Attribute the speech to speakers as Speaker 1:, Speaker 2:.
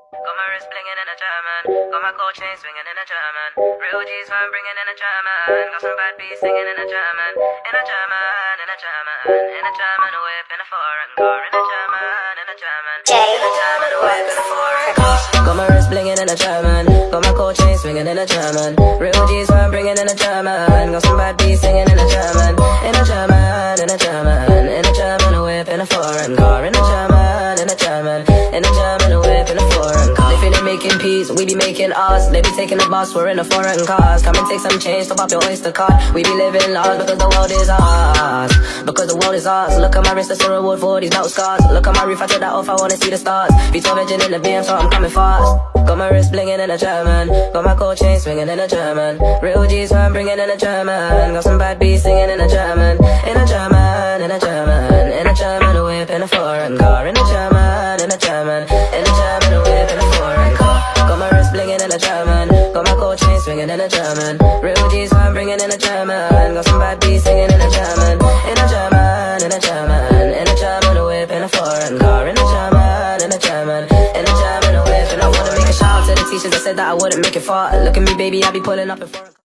Speaker 1: Got my wrist blinging in a German. Got my gold chain swinging in a German. Real G's I'm bringing in a German. Got some bad beats singing in a German. In a German, in a German. In a German, a whip in a foreign car. In a German, in a German. In a German, a whip in a foreign car. Got my wrist blinging in a German. Got my gold chain swinging in a German. Real G's I'm bringing in a German. Got some bad beats singing in a German. In a German, in a German. In a German, a whip in a foreign car. In a German, in a German. In a German, a whip in a foreign car. They finish making peace, we be making us. They be taking the bus, we're in a foreign cars. Come and take some change, top up your Oyster card. We be living large because the world is ours. Because the world is ours. Look at my wrist, that's a reward for these battle scars. Look at my roof, I took that off, I wanna see the stars. V12 engine in the BM, so I'm coming fast. Got my wrist blinging in a German. Got my gold chain swinging in a German. Real G's I'm bringing in a German. Got some bad beats singing in a German. In a German, in a German. In a German, a whip in a foreign car. In a German, in a German. In a German, a whip in a foreign car. Got my wrist blinging in a German. Got my gold chain swinging in a German. Real G's I'm bringing in a German. Got some bad beats singing in a German. In a German, in a German. In a German, a whip in a foreign car. In a German, in a German. In a German, a whip. And I wanna make a shout out to the teachers that said that I wouldn't make it far. Look at me, baby, I be pulling up in foreign